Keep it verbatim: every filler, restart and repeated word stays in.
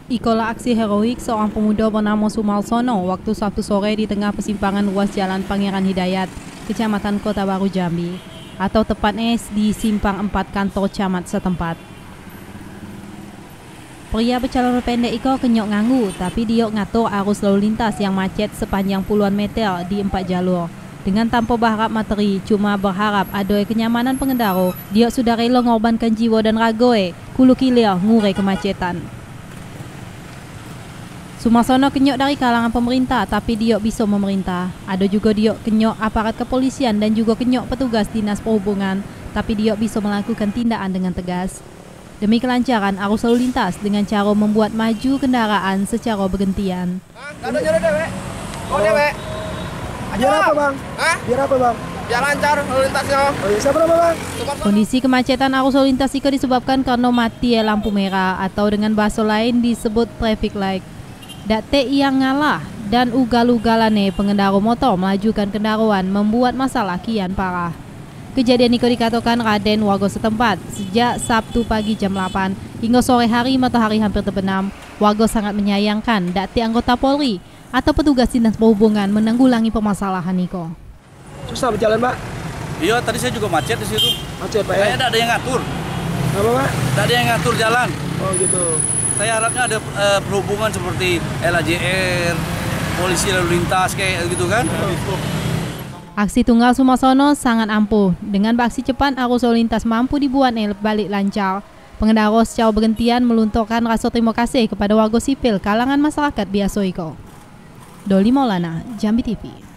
Ikola aksi heroik seorang pemuda bernama Sumarsono waktu Sabtu sore di tengah persimpangan ruas Jalan Pangeran Hidayat, Kecamatan Kota Baru Jambi, atau tepatnya di Simpang empat kantor camat setempat. Pria bercelana pendek itu kenyok nganggu, tapi dia ngatur arus lalu lintas yang macet sepanjang puluhan meter di empat jalur. Dengan tanpa berharap materi, cuma berharap ada kenyamanan pengendara, dia sudah rela mengorbankan jiwa dan raga kulu kilir ngurai kemacetan. Sumarsono kenyok dari kalangan pemerintah, tapi dia bisa memerintah. Ada juga dia kenyok aparat kepolisian dan juga kenyok petugas dinas perhubungan, tapi dia bisa melakukan tindakan dengan tegas. Demi kelancaran arus lalu lintas dengan cara membuat maju kendaraan secara bergantian. Ada jalan dewek. Oh dewek. Biar apa bang? Hah? Biar apa bang? Biar lancar lalu lintasnya. Oh iya, siapa berapa bang? Kondisi kemacetan arus lalu lintas itu disebabkan karena mati lampu merah atau dengan bahasa lain disebut traffic light. Date yang ngalah dan ugal-ugalane pengendara motor melajukan kendaraan membuat masalah kian parah. Kejadian itu dikatakan Raden warga setempat sejak Sabtu pagi jam delapan hingga sore hari matahari hampir terbenam. Warga sangat menyayangkan date anggota Polri atau petugas dinas perhubungan menanggulangi permasalahan itu. Susah berjalan mbak? Iya, tadi saya juga macet di situ. Macet pak ya? Kayaknya tidak ada yang ngatur. Apa pak? Tidak ada yang ngatur jalan. Oh gitu. Saya harapnya ada uh, perhubungan seperti L A J R, polisi lalu lintas kayak gitu kan. Aksi tunggal Sumarsono sangat ampuh. Dengan aksi cepat arus lalu lintas mampu dibuat balik lancar. Pengendara secara bergantian melunturkan rasa terima kasih kepada warga sipil kalangan masyarakat biasa iko. Doli Maulana, Jambi T V.